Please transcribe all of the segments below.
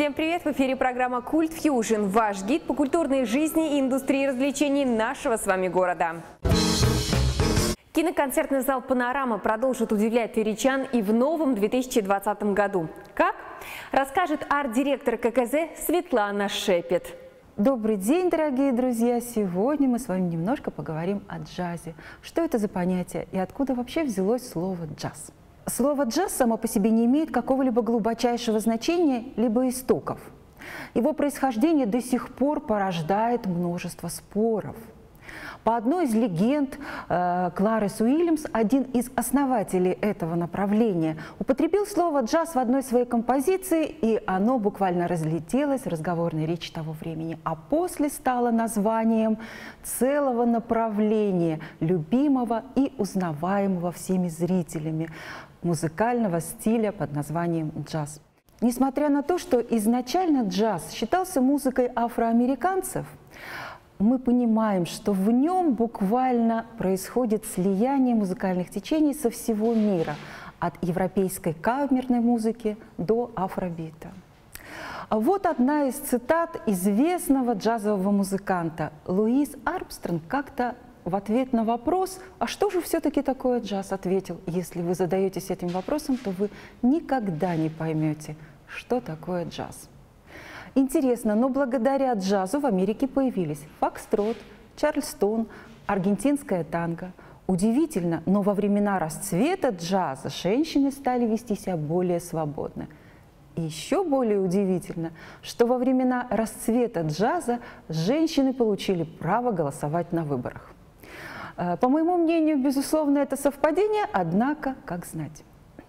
Всем привет! В эфире программа «Культ Фьюжн», ваш гид по культурной жизни и индустрии развлечений нашего с вами города. Киноконцертный зал «Панорама» продолжит удивлять тверичан и в новом 2020 году. Как? Расскажет арт-директор ККЗ Светлана Шепет. Добрый день, дорогие друзья! Сегодня мы с вами немножко поговорим о джазе. Что это за понятие и откуда вообще взялось слово «джаз»? Слово «джаз» само по себе не имеет какого-либо глубочайшего значения, либо истоков. Его происхождение до сих пор порождает множество споров. По одной из легенд, Кларис Уильямс, один из основателей этого направления, употребил слово «джаз» в одной своей композиции, и оно буквально разлетелось в разговорной речи того времени, а после стало названием целого направления, любимого и узнаваемого всеми зрителями музыкального стиля под названием джаз. Несмотря на то, что изначально джаз считался музыкой афроамериканцев, мы понимаем, что в нем буквально происходит слияние музыкальных течений со всего мира, от европейской камерной музыки до афробита. Вот одна из цитат известного джазового музыканта. Луис Армстронг как-то в ответ на вопрос, а что же все-таки такое джаз, ответил: если вы задаетесь этим вопросом, то вы никогда не поймете, что такое джаз. Интересно, но благодаря джазу в Америке появились фокстрот, чарльстон, аргентинская танго. Удивительно, но во времена расцвета джаза женщины стали вести себя более свободно. И еще более удивительно, что во времена расцвета джаза женщины получили право голосовать на выборах. По моему мнению, безусловно, это совпадение, однако, как знать.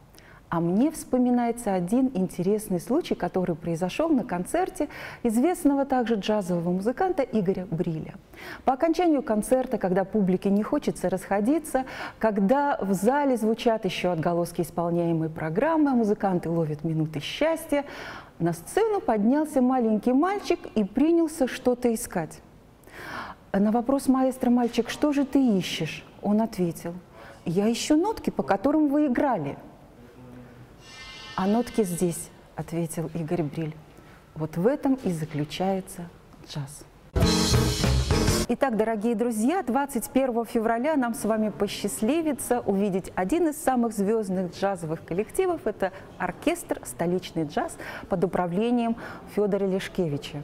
А мне вспоминается один интересный случай, который произошел на концерте известного также джазового музыканта Игоря Бриля. По окончанию концерта, когда публике не хочется расходиться, когда в зале звучат еще отголоски исполняемой программы, музыканты ловят минуты счастья, на сцену поднялся маленький мальчик и принялся что-то искать. На вопрос маэстро: «Мальчик, что же ты ищешь?» Он ответил: «Я ищу нотки, по которым вы играли». «А нотки здесь», — ответил Игорь Бриль. Вот в этом и заключается джаз. Итак, дорогие друзья, 21 февраля нам с вами посчастливится увидеть один из самых звездных джазовых коллективов. Это оркестр «Столичный джаз» под управлением Федора Лешкевича.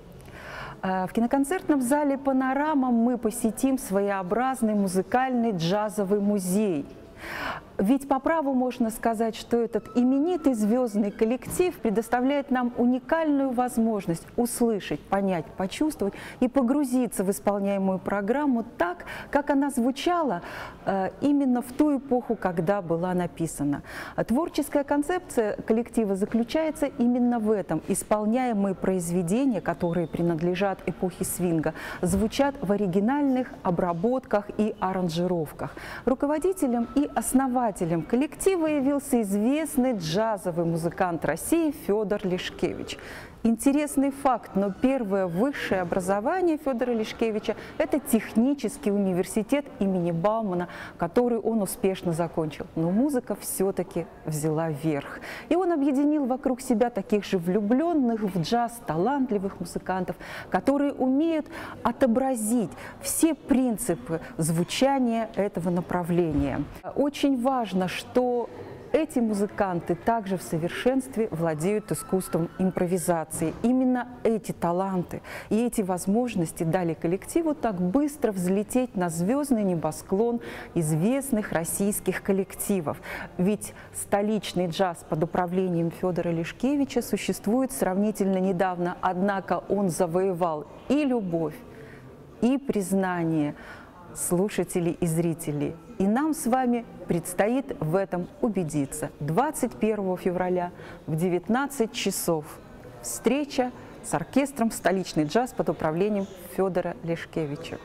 В киноконцертном зале «Панорама» мы посетим своеобразный музыкальный джазовый музей. Ведь по праву можно сказать, что этот именитый звездный коллектив предоставляет нам уникальную возможность услышать, понять, почувствовать и погрузиться в исполняемую программу так, как она звучала именно в ту эпоху, когда была написана. Творческая концепция коллектива заключается именно в этом. Исполняемые произведения, которые принадлежат эпохе свинга, звучат в оригинальных обработках и аранжировках. Руководителем и основателем коллектива явился известный джазовый музыкант России Федор Лешкевич. Интересный факт, но первое высшее образование Федора Лешкевича – это технический университет имени Баумана, который он успешно закончил. Но музыка все-таки взяла верх. И он объединил вокруг себя таких же влюбленных в джаз талантливых музыкантов, которые умеют отобразить все принципы звучания этого направления. Очень важно, что эти музыканты также в совершенстве владеют искусством импровизации. Именно эти таланты и эти возможности дали коллективу так быстро взлететь на звездный небосклон известных российских коллективов. Ведь столичный джаз под управлением Федора Лешкевича существует сравнительно недавно, однако он завоевал и любовь, и признание слушателей и зрителей. И нам с вами предстоит в этом убедиться. 21 февраля в 19 часов встреча с оркестром «Столичный джаз» под управлением Федора Лешкевича.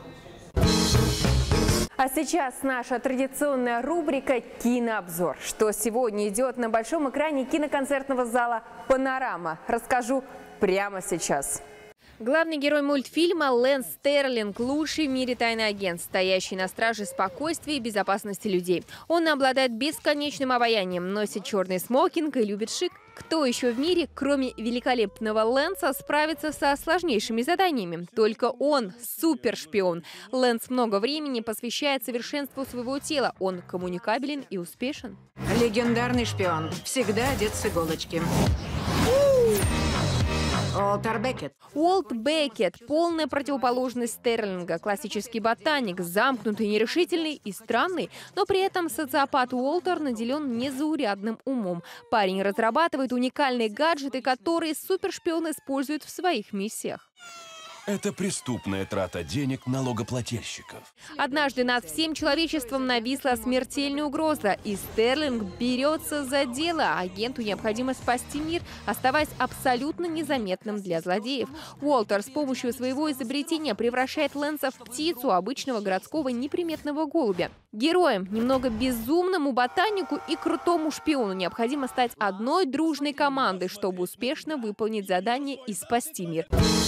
А сейчас наша традиционная рубрика «Кинообзор». Что сегодня идет на большом экране киноконцертного зала «Панорама», расскажу прямо сейчас. Главный герой мультфильма Лэнс Стерлинг – лучший в мире тайный агент, стоящий на страже спокойствия и безопасности людей. Он обладает бесконечным обаянием, носит черный смокинг и любит шик. Кто еще в мире, кроме великолепного Лэнса, справится со сложнейшими заданиями? Только он – супершпион. Лэнс много времени посвящает совершенству своего тела. Он коммуникабелен и успешен. Легендарный шпион. Всегда одет с иголочки. Уолтер Беккет. Уолт Беккет – полная противоположность Стерлинга. Классический ботаник, замкнутый, нерешительный и странный, но при этом социопат Уолтер наделен незаурядным умом. Парень разрабатывает уникальные гаджеты, которые супершпион использует в своих миссиях. Это преступная трата денег налогоплательщиков. Однажды над всем человечеством нависла смертельная угроза, и Стерлинг берется за дело. Агенту необходимо спасти мир, оставаясь абсолютно незаметным для злодеев. Уолтер с помощью своего изобретения превращает Лэнса в птицу, обычного городского неприметного голубя. Героям, немного безумному ботанику и крутому шпиону необходимо стать одной дружной командой, чтобы успешно выполнить задание и спасти мир.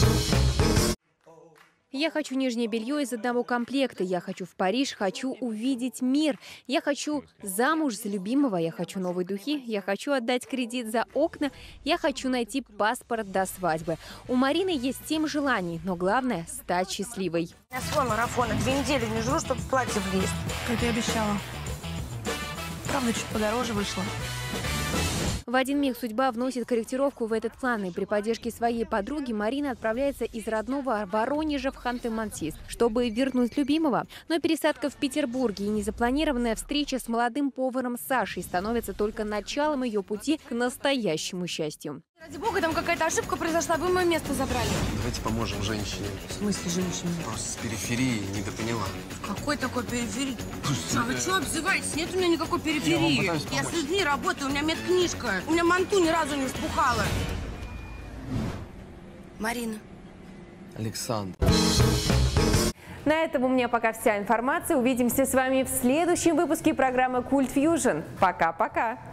Я хочу нижнее белье из одного комплекта. Я хочу в Париж, хочу увидеть мир. Я хочу замуж за любимого. Я хочу новые духи. Я хочу отдать кредит за окна. Я хочу найти паспорт до свадьбы. У Марины есть 7 желаний, но главное – стать счастливой. У меня свой марафон, 2 недели не жру, чтобы в платье влезть. Как я обещала. Правда, чуть подороже вышло. В один миг судьба вносит корректировку в этот план, и при поддержке своей подруги Марина отправляется из родного Воронежа в Ханты-Мансийск, чтобы вернуть любимого. Но пересадка в Петербурге и незапланированная встреча с молодым поваром Сашей становятся только началом ее пути к настоящему счастью. Ради бога, там какая-то ошибка произошла, вы мое место забрали. Давайте поможем женщине. В смысле женщине? Просто с периферии недопоняла. Какой такой периферии? А вы что обзываетесь? Нет у меня никакой периферии. Я с людьми работаю, у меня медкнижка. У меня манту ни разу не вспухала. Марина. Александр. На этом у меня пока вся информация. Увидимся с вами в следующем выпуске программы Культ Фьюжн. Пока-пока.